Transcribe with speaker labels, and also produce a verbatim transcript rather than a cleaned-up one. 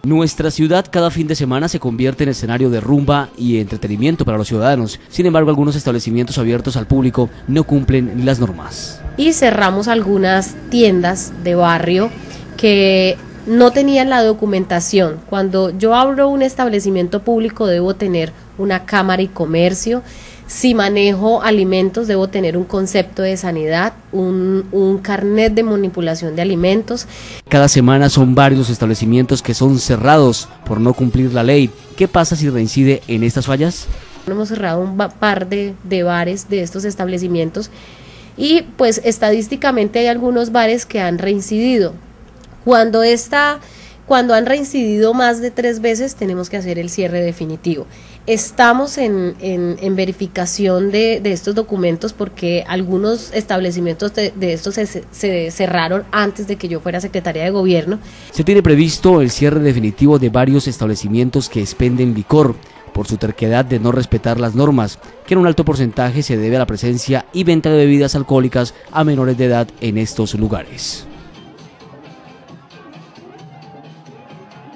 Speaker 1: Nuestra ciudad cada fin de semana se convierte en escenario de rumba y entretenimiento para los ciudadanos. Sin embargo, algunos establecimientos abiertos al público no cumplen las normas.
Speaker 2: Y cerramos algunas tiendas de barrio que no tenían la documentación. Cuando yo abro un establecimiento público debo tener una cámara y comercio. Si manejo alimentos debo tener un concepto de sanidad, un, un carnet de manipulación de alimentos.
Speaker 1: Cada semana son varios los establecimientos que son cerrados por no cumplir la ley. ¿Qué pasa si reincide en estas fallas?
Speaker 2: Hemos cerrado un par de, de bares de estos establecimientos y pues estadísticamente hay algunos bares que han reincidido. Cuando esta... Cuando han reincidido más de tres veces tenemos que hacer el cierre definitivo. Estamos en, en, en verificación de, de estos documentos porque algunos establecimientos de, de estos se, se cerraron antes de que yo fuera secretaria de gobierno.
Speaker 1: Se tiene previsto el cierre definitivo de varios establecimientos que expenden licor por su terquedad de no respetar las normas, que en un alto porcentaje se debe a la presencia y venta de bebidas alcohólicas a menores de edad en estos lugares.